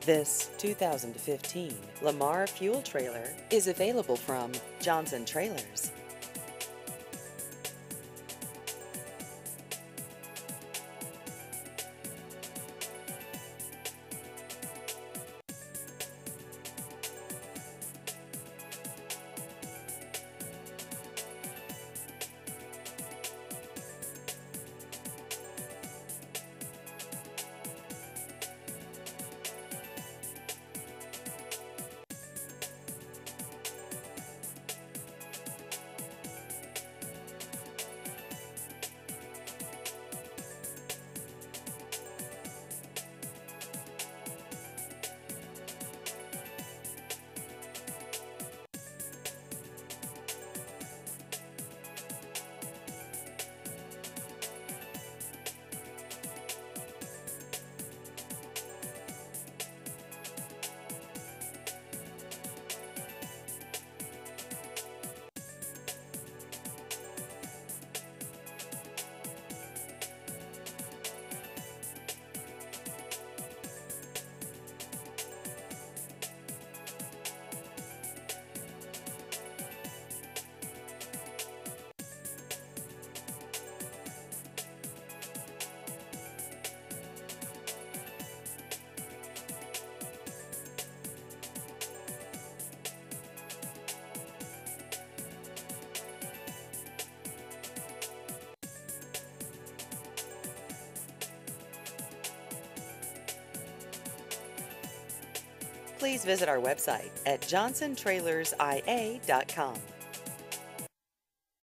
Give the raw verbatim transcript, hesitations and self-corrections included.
This two thousand fifteen Lamar fuel trailer is available from Johnson Trailers. Please visit our website at johnson trailers I A dot com.